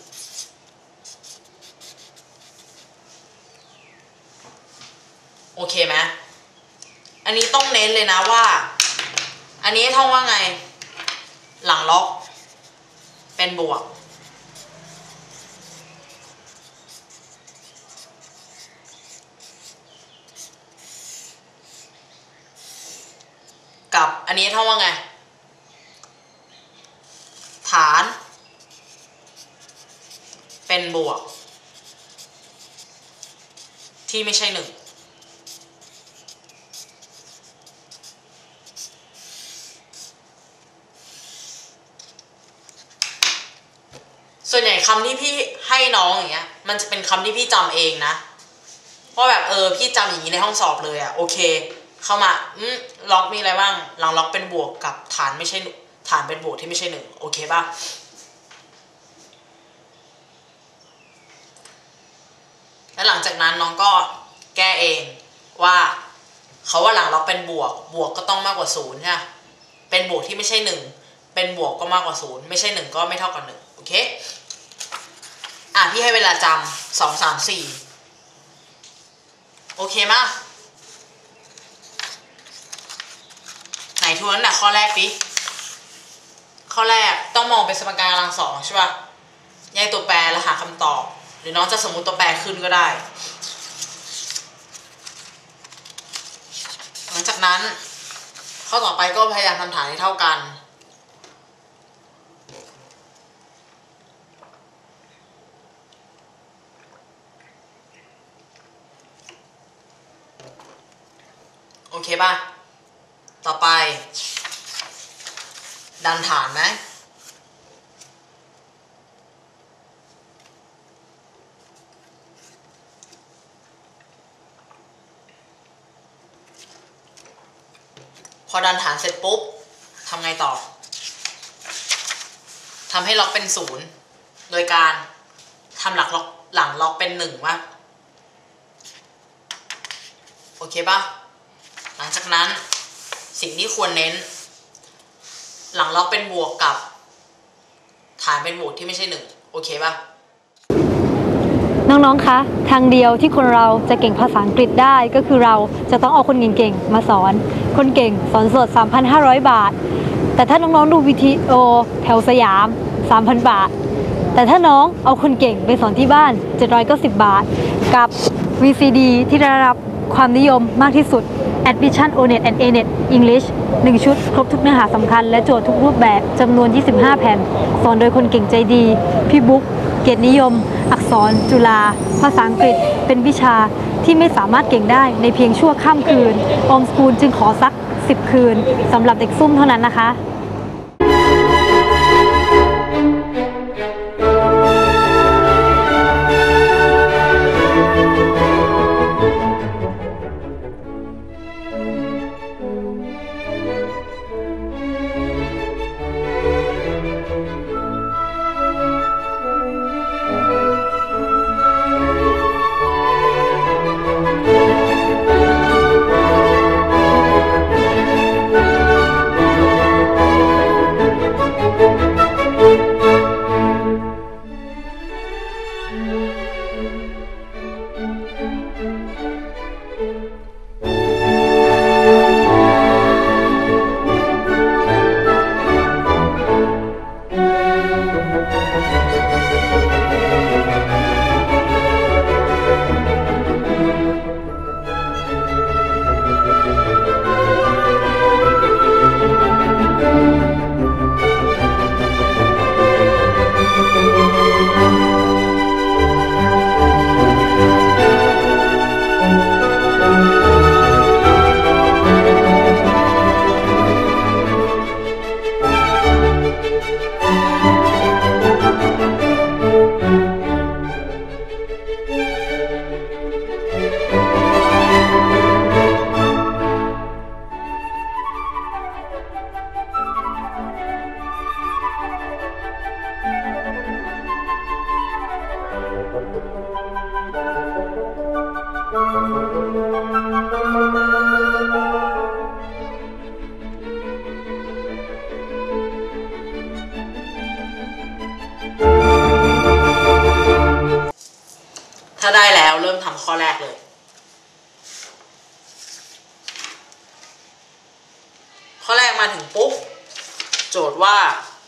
โอเคไหมอันนี้ต้องเน้นเลยนะว่าอันนี้ท่องว่าไงหลังล็อกเป็นบวกกับอันนี้เท่าว่าไงฐานเป็นบวกที่ไม่ใช่หนึ่งส่วนใหญ่คำที่พี่ให้น้องอย่างเงี้ยมันจะเป็นคำที่พี่จำเองนะว่าแบบเออพี่จำอย่างนี้ในห้องสอบเลยอะโอเคเข้ามาอืมล็อกมีอะไรบ้างหลังล็อกเป็นบวกกับฐานไม่ใช่ฐานเป็นบวกที่ไม่ใช่หนึ่งโอเคป่ะแล้วหลังจากนั้นน้องก็แก้เองว่าเขาว่าหลังล็อกเป็นบวกบวกก็ต้องมากกว่าศูนย์ใช่ไหมเป็นบวกที่ไม่ใช่หนึ่งเป็นบวกก็มากกว่าศูนย์ไม่ใช่หนึ่งก็ไม่เท่ากับหนึ่งโอเคอ่ะพี่ให้เวลาจำสองสามสี่โอเคมั้ยไหนทวนน่ะข้อแรกดิข้อแรกต้องมองเป็นสมการกำลังสองใช่ป่ะแยกตัวแปรแล้วหาคำตอบหรือน้องจะสมมุติตัวแปรขึ้นก็ได้หลังจากนั้นข้อต่อไปก็พยายามทำฐานให้เท่ากันโอเคป่ะต่อไปดันฐานไหมพอดันฐานเสร็จปุ๊บทำไงต่อทำให้ล็อกเป็นศูนย์โดยการทำหลักล็อกหลังล็อกเป็นหนึ่งวะโอเคป่ะหลังจากนั้นสิ่งที่ควรเน้นหลังล็อกเป็นบวกกับฐานเป็นบวกที่ไม่ใช่หนึ่งโอเคป่ะน้องๆคะทางเดียวที่คนเราจะเก่งภาษาอังกฤษได้ก็คือเราจะต้องเอาคนเก่งๆมาสอนคนเก่งสอนสด สามพันห้าร้อย บาทแต่ถ้าน้องๆดูวิดีโอแถวสยาม สามพัน บาทแต่ถ้าน้องเอาคนเก่งไปสอนที่บ้านเจ็ดร้อยเก้าสิบ บาทกับ วี ซี ดี ที่ได้รับความนิยมมากที่สุด Admission โอ เน็ต and เอ เน็ต English หนึ่งชุดครบทุกเนื้อหาสำคัญและโจทย์ทุกรูปแบบจำนวนยี่สิบห้าแผ่นสอนโดยคนเก่งใจดีพี่บุ๊กเกียรตินิยมอักษรจุฬาภาษาอังกฤษเป็นวิชาที่ไม่สามารถเก่งได้ในเพียงชั่วข้ามคืนโอมสกูลจึงขอสักสิบคืนสำหรับเด็กซุ่มเท่านั้นนะคะถ้าได้แล้วเริ่มทำข้อแรกเลยข้อแรกมาถึงปุ๊บโจทย์ว่า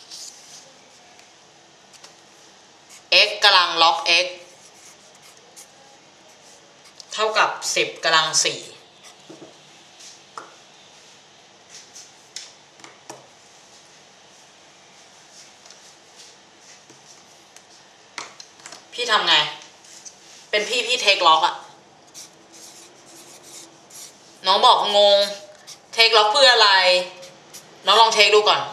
x กำลังล็อก x เท่ากับสิบกำลังสี่พี่ทำไงเป็นพี่พี่เทคล็อกอะน้องบอกงงเทคล็อกเพื่ออะไรน้องลองเทคดูก่อน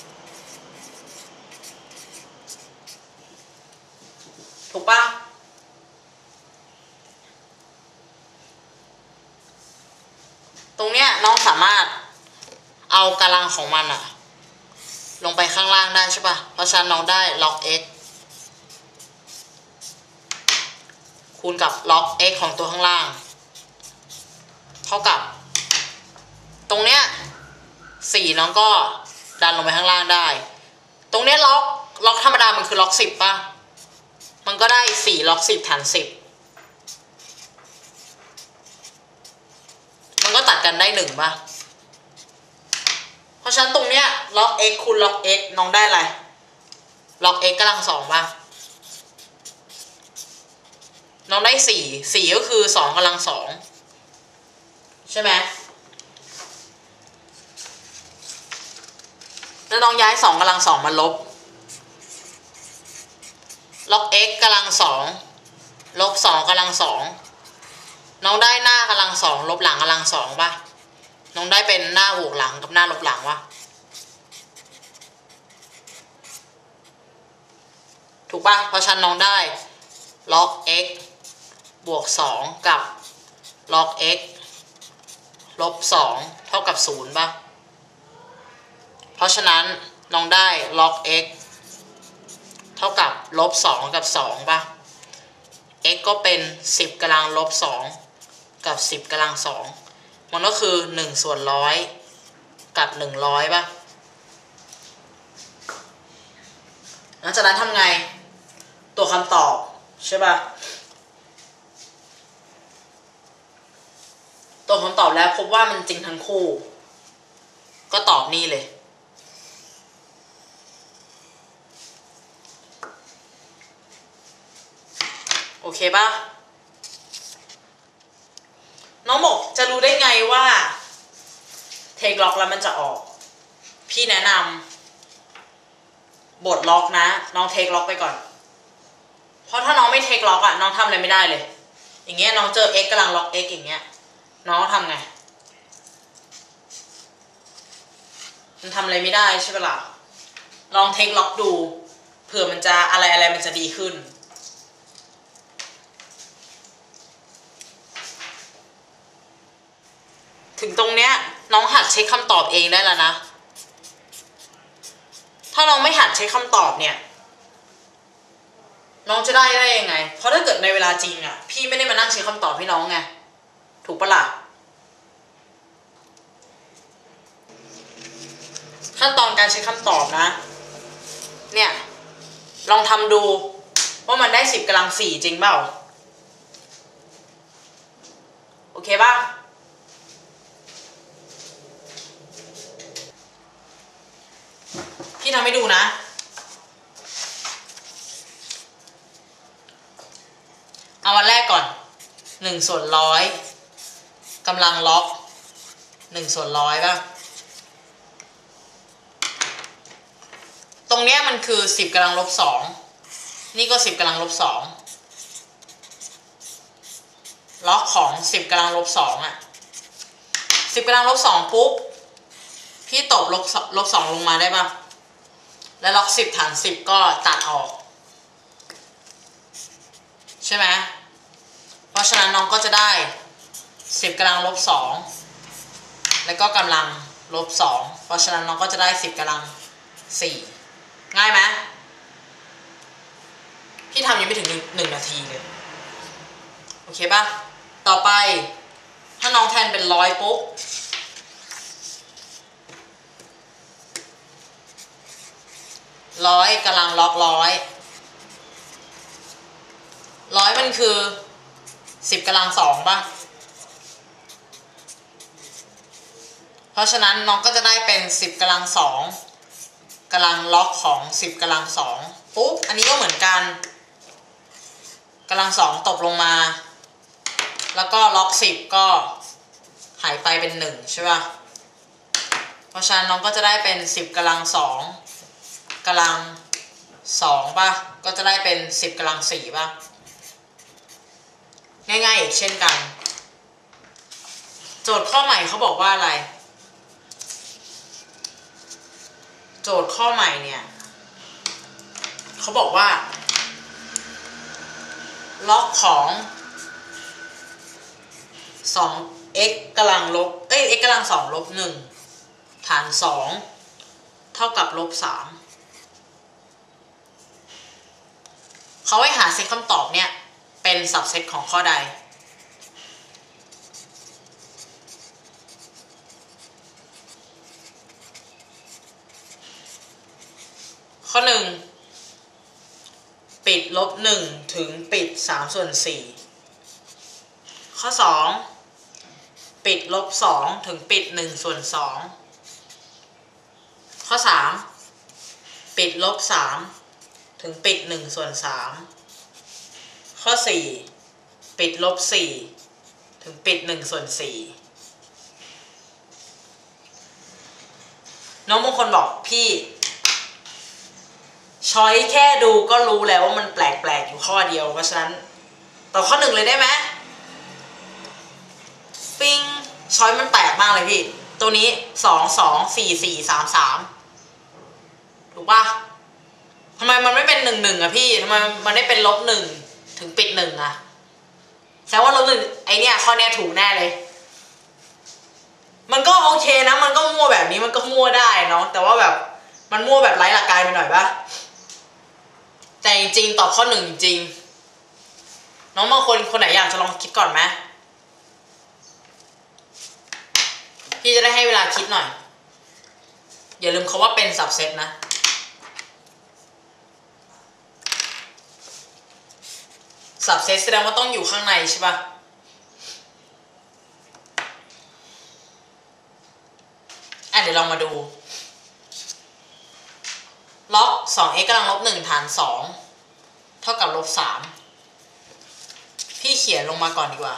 ถูกปะตรงเนี้ยน้องสามารถเอากำลังของมันอะลงไปข้างล่างได้ใช่ปะเพราะฉะนั้นน้องได้ล็อก x คูณกับล็อก x ของตัวข้างล่างเท่ากับตรงเนี้ยสี่น้องก็ดันลงไปข้างล่างได้ตรงเนี้ยล็อกล็อกธรรมดามันคือล็อกสิบป่ะมันก็ได้สี่ล็อกสิบฐานสิบมันก็ตัดกันได้หนึ่งป่ะเพราะฉะนั้นตรงเนี้ยล็อก x คูณล็อก x น้องได้อะไรล็อก x กำลังสองป่ะน้องได้สี่สี่ก็คือสองกำลังสองใช่ไหมแล้วน้องย้ายสองกำลังสองมาลบล็อก x กำลังสองลบสองกำลังสองน้องได้หน้ากำลังสองลบหลังกำลังสองป่ะน้องได้เป็นหน้าบวกหลังกับหน้าลบหลังวะถูกป่ะเพราะฉะนั้นน้องได้ล็อก x บวกสองกับล็อก x ลบสองเท่ากับศูนย์ป่ะเพราะฉะนั้นน้องได้ล็อก x เท่ากับลบสองกับสองป่ะ x ก็เป็นสิบกำลังลบสองกับสิบกำลังสองมันก็คือหนึ่งส่วนร้อยกับหนึ่งร้อยป่ะหลังจากนั้นทำไงตัวคำตอบใช่ป่ะตัวคำตอบแล้วพบว่ามันจริงทั้งคู่ก็ตอบนี่เลยโอเคป่ะน้องบอกจะรู้ได้ไงว่าเทคล็อกแล้วมันจะออกพี่แนะนำบทล็อกนะน้องเทคล็อกไปก่อนเพราะถ้าน้องไม่เทคล็อกอะน้องทำอะไรไม่ได้เลยอย่างเงี้ยน้องเจอ x กำลังล็อก x อย่างเงี้ยน้องทำไงมันทำอะไรไม่ได้ใช่ปะล่ะลองเทคล็อกดูเผื่อมันจะอะไรอะไรมันจะดีขึ้นถึงตรงเนี้ยน้องหัดเช็คคำตอบเองได้แล้วนะถ้าน้องไม่หัดเช็คคำตอบเนี่ยน้องจะได้ได้ยังไงเพราะถ้าเกิดในเวลาจริงอ่ะพี่ไม่ได้มานั่งเช็คคำตอบให้น้องไงถูกปะล่ะขั้นตอนการเช็คคำตอบนะเนี่ยลองทำดูว่ามันได้สิบกำลังสี่จริงเปล่าโอเคป่ะพี่ทำให้ดูนะเอาวันแรกก่อนหนึ่งส่วนร้อยกำลังล็อกหนึ่งส่วนร้อยป่ะตรงเนี้ยมันคือสิบกำลังลบสองนี่ก็สิบกำลังลบสองล็อกของสิบกำลังลบสองอ่ะสิบกำลังลบสองปุ๊บพี่ตบลบลบสองลงมาได้ป่ะแล้วล็อกสิบฐานสิบก็ตัดออกใช่ไหมเพราะฉะนั้นน้องก็จะได้สิบกำลังลบสองแล้วก็กำลังลบสองเพราะฉะนั้นน้องก็จะได้สิบกำลังสี่ง่ายไหมพี่ทำยังไม่ถึงหนึ่งนาทีเลยโอเคป่ะต่อไปถ้าน้องแทนเป็นร้อยปุ๊บร้อยกำลังล็อกร้อยร้อยมันคือสิบกำลังสองป่ะเพราะฉะนั้นน้องก็จะได้เป็นสิบกำลังสองกำลังล็อกของสิบกำลังสองปุ๊บอันนี้ก็เหมือนกันกำลังสองตกลงมาแล้วก็ล็อกสิบก็หายไปเป็นหนึ่งใช่ป่ะเพราะฉะนั้นน้องก็จะได้เป็นสิบกำลังสองกำลังสองป่ะก็ก็จะได้เป็นสิบกำลังสี่ป่ะง่ายๆอีกเช่นกันโจทย์ข้อใหม่เขาบอกว่าอะไรโจทย์ข้อใหม่เนี่ยเขาบอกว่าล็อกของ สอง x กำลังลบเอ้ย x กำลังสองลบหนึ่งฐานสองเท่ากับลบสามเขาให้หาเซตคำตอบเนี่ยเป็นสับเซตของข้อใดข้อหนึ่งปิดลบหนึ่งถึงปิดสามส่วนสี่ข้อสองปิดลบสองถึงปิดหนึ่งส่วนสองข้อสามปิดลบสามถึงปิดหนึ่งส่วนสามข้อสี่ปิดลบสี่ถึงปิดหนึ่งส่วนสี่น้องบางคนบอกพี่ช้อยแค่ดูก็รู้แล้วว่ามันแปลกๆอยู่ข้อเดียวเพราะฉะนั้นต่อข้อหนึ่งเลยได้ไหมปิ้งช้อยมันแปลกมากเลยพี่ตัวนี้สองสองสี่สี่สามสามถูกปะทำไมมันไม่เป็นหนึ่งหนึ่งอะพี่ทำไมมันได้เป็นลบหนึ่งถึงปิดหนึ่งอะแสดงว่าลบหนึ่งไอเนี้ยข้อเนี้ยถูกแน่เลยมันก็โอเคนะมันก็มั่วแบบนี้มันก็มั่วได้เนาะแต่ว่าแบบมันมั่วแบบไร้หลักการไปหน่อยปะแต่จริงๆตอบข้อหนึ่งจริงๆน้องบางคนคนไหนอยากจะลองคิดก่อนไหมพี่จะได้ให้เวลาคิดหน่อยอย่าลืมคำว่าเป็นสับเซตนะสับเซตแสดงว่าต้องอยู่ข้างในใช่ปะอ่ะเดี๋ยวลองมาดูล็อก สอง x กำลังลบหนึ่งฐานสองเท่ากับลบสามพี่เขียนลงมาก่อนดีกว่า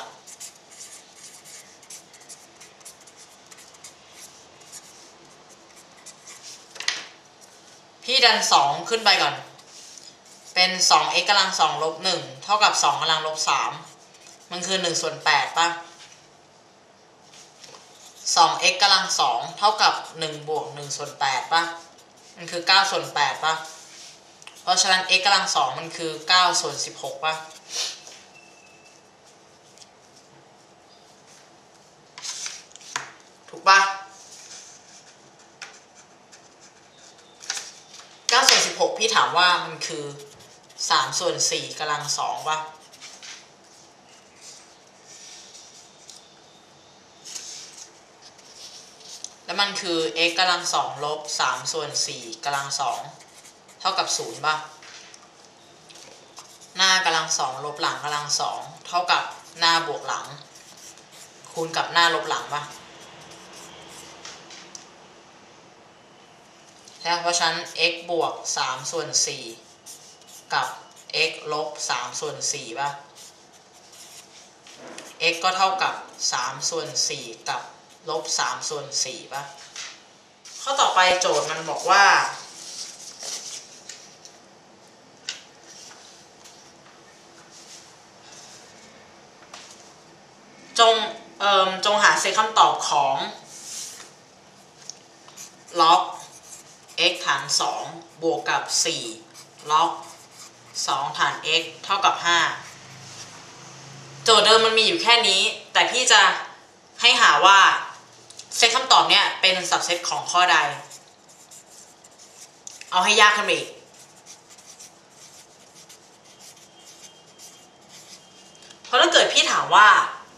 พี่ดันสองขึ้นไปก่อนเป็น สอง x กำลังสองลบหนึ่งเท่ากับสองกำลังลบสามมันคือหนึ่งส่วนแปดป่ะ สอง x กำลังสองเท่ากับหนึ่งบวกหนึ่งส่วนแปดป่ะมันคือเก้าส่วนแปดป่ะเพราะฉะนั้น x กำลังสองมันคือเก้าส่วนสิบหกป่ะถูกป่ะเก้าส่วนสิบหกพี่ถามว่ามันคือสามส่วนสี่กำลังสองป่ะแล้วมันคือ x กำลังสองลบสามส่วนสี่กำลังสองเท่ากับศูนย์ป่ะหน้ากำลังสองลบหลังกำลังสองเท่ากับหน้าบวกหลังคูณกับหน้าลบหลังป่ะใช่เพราะฉะนั้น x บวกสามส่วนสี่กับ x ลบสามส่วนสี่ป่ะ x ก็เท่ากับสามส่วนสี่กับลบสามส่วนสี่ป่ะข้อต่อไปโจทย์มันบอกว่าจงเอ่อจงหาเซตคำตอบของล็อก x ฐานสองบวกกับสี่ล็อกสองฐาน x เท่ากับห้าโจทย์เดิมมันมีอยู่แค่นี้แต่พี่จะให้หาว่าเซตคำตอบเนี่ยเป็นสับเซตของข้อใดเอาให้ยากขึ้นไปอีกเพราะถ้าเกิดพี่ถามว่า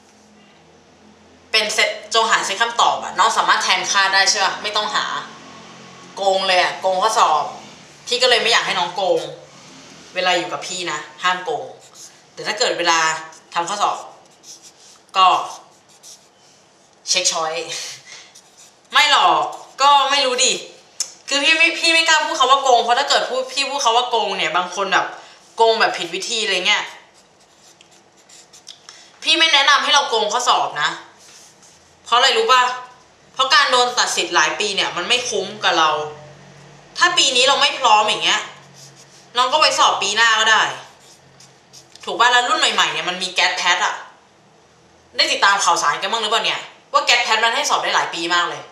เป็นเซตจงหาเซตคำตอบอะน้องสามารถแทนค่าได้ใช่ป่ะไม่ต้องหาโกงเลยอะโกงข้อสอบพี่ก็เลยไม่อยากให้น้องโกงเวลาอยู่กับพี่นะห้ามโกงแต่ถ้าเกิดเวลาทำข้อสอบก็เช็คช้อยไม่หรอกก็ไม่รู้ดิคือพี่ไม่พี่ไม่กล้าพูดคำว่าโกงเพราะถ้าเกิดพูดพี่พูดคำว่าโกงเนี่ยบางคนแบบโกงแบบผิดวิธีอะไรเงี้ยพี่ไม่แนะนำให้เราโกงข้อสอบนะเพราะอะไรรู้ป่ะเพราะการโดนตัดสิทธิ์หลายปีเนี่ยมันไม่คุ้มกับเราถ้าปีนี้เราไม่พร้อมอย่างเงี้ยน้องก็ไปสอบปีหน้าก็ได้ถูกป่ะแล้วรุ่นใหม่ๆเนี่ยมันมีแก๊สแพทอะได้ติดตามข่าวสารกันบ้างหรือเปล่าเนี่ยว่าแก๊สแพทมันให้สอบได้หลายปีมากเลย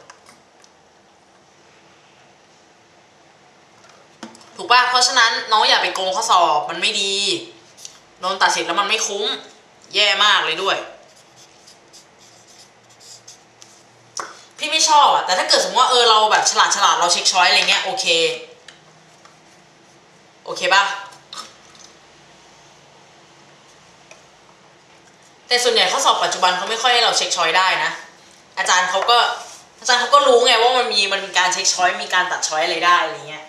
ถูกป่ะเพราะฉะนั้นน้องอย่าไปโกงข้อสอบมันไม่ดีโดนตัดสิทธิ์แล้วมันไม่คุ้มแย่มากเลยด้วยพี่ไม่ชอบอะแต่ถ้าเกิดสมมติว่าเออเราแบบฉลาดฉลาดเราเช็คช้อยอะไรเงี้ยโอเคโอเคป่ะแต่ส่วนใหญ่ข้อสอบปัจจุบันเขาไม่ค่อยให้เราเช็คช้อยได้นะอาจารย์เขาก็อาจารย์เขาก็รู้ไงว่ามันมีมันมีการเช็คช้อยมีการตัดช้อยอะไรได้อะไรเงี้ย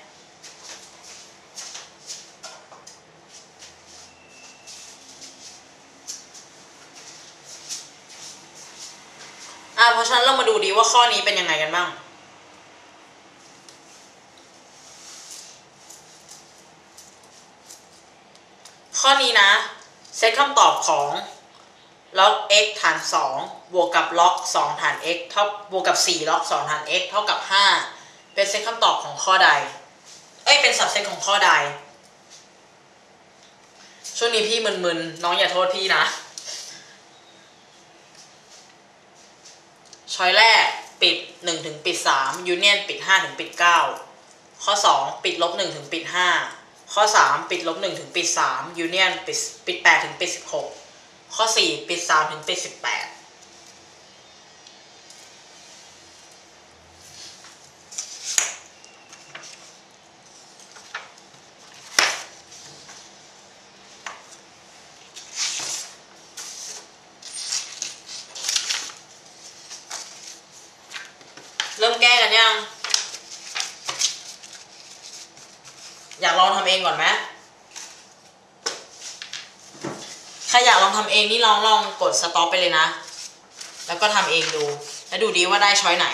อ่ะเพราะฉะนั้นเรามาดูดีว่าข้อนี้เป็นยังไงกันบ้างข้อนี้นะเซตคำตอบของล็อก x ฐานสองบวกกับล็อกสองฐาน x เท่าบวกกับสี่ล็อกสองฐาน x เท่ากับห้าเป็นเซตคำตอบของข้อใดเอ้ยเป็นสับเซตของข้อใดช่วงนี้พี่มึนๆน้องอย่าโทษพี่นะช้อยแรกปิดหนึ่งถึงปิดสามยูเนียนปิดห้าถึงปิดเก้าข้อสองปิดลบหนึ่งถึงปิดห้าข้อสามปิดลบหนึ่งถึงปิดสามยูเนียนปิดปิดแปดถึงปิดสิบหกข้อสี่ปิดสามถึงปิดสิบแปดเริ่มแก้กันยังอยากลองทำเองก่อนไหมใครอยากลองทำเองนี่ลองลองกดสต็อปไปเลยนะแล้วก็ทำเองดูแล้วดูดีว่าได้ช้อยไหน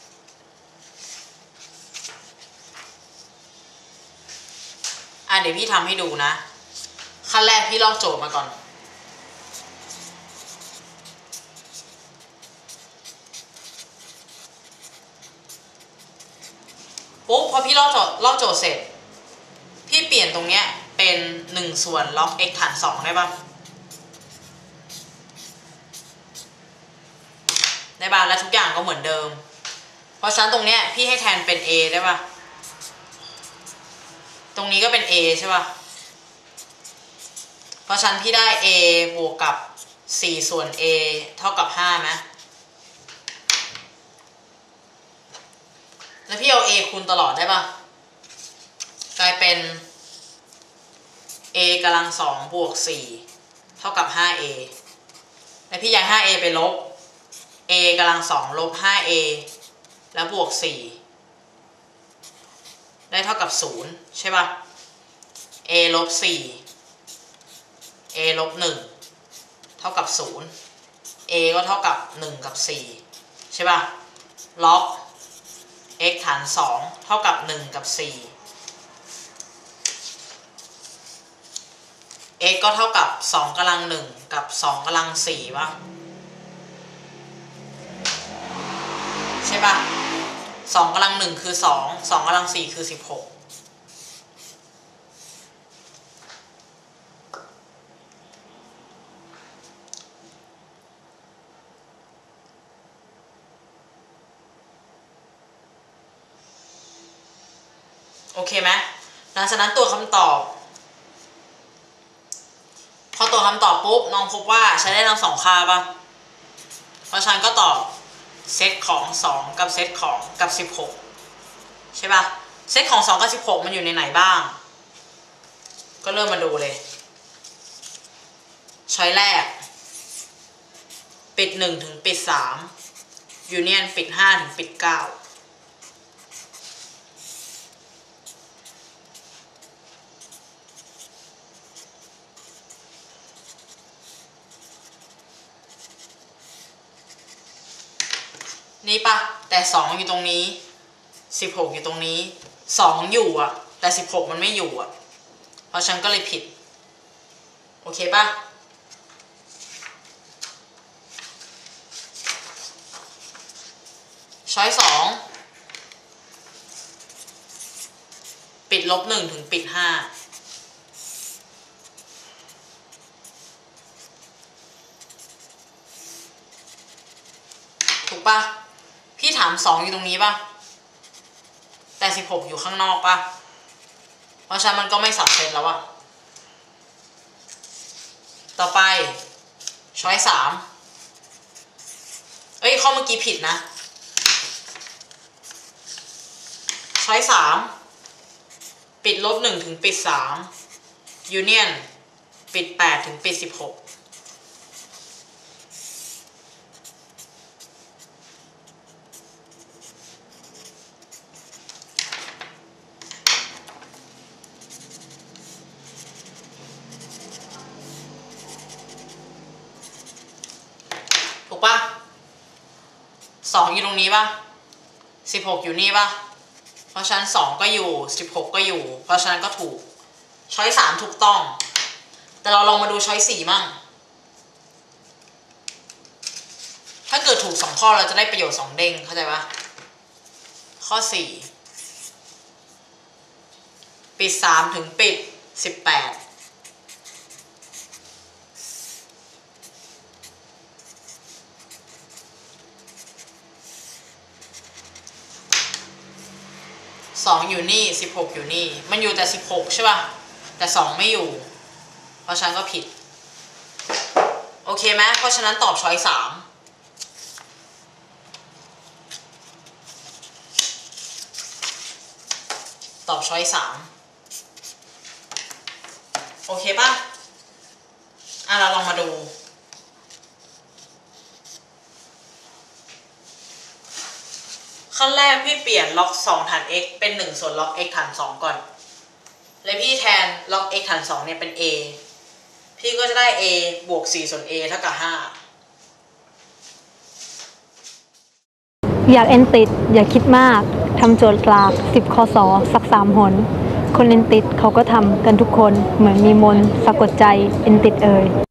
อ่ะเดี๋ยวพี่ทำให้ดูนะขั้นแรกพี่ลอกโจทย์มาก่อนปุ๊บพอพี่ลอกโจทย์ลอกโจทย์เสร็จพี่เปลี่ยนตรงเนี้ยเป็นหนึ่งส่วนล็อก x ฐานสองได้ปะได้ป่ะแล้วทุกอย่างก็เหมือนเดิมเพราะฉะนั้นตรงเนี้ยพี่ให้แทนเป็น a ได้ป่ะตรงนี้ก็เป็น a ใช่ป่ะเพราะฉะนั้นพี่ได้ a บวกกับสี่ส่วน a เท่ากับห้าไหมแล้วพี่เอา a คูณตลอดได้ป่ะกลายเป็น a กำลังสองบวกสี่เท่ากับ ห้า a แล้วพี่ย้าย ห้า a ไปลบ a กำลังสองลบ ห้า a แล้วบวกสี่ได้เท่ากับศูนย์ใช่ป่ะ a ลบสี่ a ลบหนึ่งเท่ากับศูนย์ a ก็เท่ากับหนึ่งกับสี่ใช่ป่ะล็อก x ฐานสองเท่ากับหนึ่งกับสี่ x ก็เท่ากับสองกำลังหนึ่งกับสองกำลังสี่ป่ะใช่ป่ะสองกำลังหนึ่งคือสองสองกำลังสี่คือสิบหกโอเคไหมหลังจากนั้นตัวคำตอบพอตัวคำตอบปุ๊บน้องพบว่าใช้ได้ทั้งสองค่าป่ะเพราะฉะนั้นก็ตอบเซตของสองกับเซตของกับสิบหกใช่ป่ะเซตของสองกับสิบหกมันอยู่ในไหนบ้างก็เริ่มมาดูเลยช้อยแรกปิดหนึ่งถึงปิดสามยูเนียนปิดห้าถึงปิดเก้านี่ปะแต่สองอยู่ตรงนี้สิบหกอยู่ตรงนี้สองอยู่อ่ะแต่สิบหกมันไม่อยู่อ่ะเพราะฉันก็เลยผิดโอเคปะช้อยสองปิดลบหนึ่งถึงปิดห้ากปะพี่ถามสองอยู่ตรงนี้ปะแต่สิบหกอยู่ข้างนอกปะเพราะฉะนั้นมันก็ไม่สับเซตแล้วอะต่อไปช้อยสามเอ้ยข้อเมื่อกี้ผิดนะช้อยสามปิดลบหนึ่งถึงปิดสามยูเนียนปิดแปดถึงปิดสิบหกถูกปะสองอยู่ตรงนี้ปะสิบหกอยู่นี่ปะเพราะฉะนั้นสองก็อยู่สิบหกก็อยู่เพราะฉะนั้นก็ถูกช้อยสามถูกต้องแต่เราลองมาดูช้อยสี่มั่งถ้าเกิดถูกสองข้อเราจะได้ประโยชน์สองเด้งเข้าใจปะข้อสี่ปิดสามถึงปิดสิบแปดสองอยู่นี่สิบหกอยู่นี่มันอยู่แต่สิบหกใช่ป่ะแต่สองไม่อยู่เพราะฉะนั้นก็ผิดโอเคไหมเพราะฉะนั้นตอบช้อยสามตอบช้อยสามโอเคป่ะอ่ะเราลองมาดูขั้นแรกพี่เปลี่ยนล็อกสองฐาน x เป็นหนึ่งส่วนล็อก x ฐานสองก่อนเลยพี่แทนล็อก x ฐานสองเนี่ยเป็น a พี่ก็จะได้ a บวกสี่ส่วน a เท่ากับห้าอยากเอ็นติดอย่าคิดมากทำโจทย์กลากสิบคศสักสามหนคนเอ็นติดเขาก็ทำกันทุกคนเหมือนมีมนต์สะกดใจเอ็นติดเอ่ย